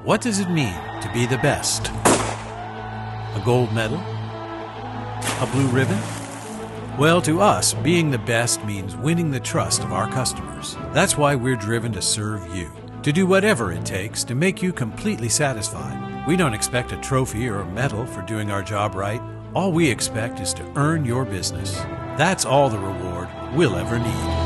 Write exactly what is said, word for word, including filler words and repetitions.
What does it mean to be the best? A gold medal? A blue ribbon? Well, to us, being the best means winning the trust of our customers. That's why we're driven to serve you, to do whatever it takes to make you completely satisfied. We don't expect a trophy or a medal for doing our job right. All we expect is to earn your business. That's all the reward we'll ever need.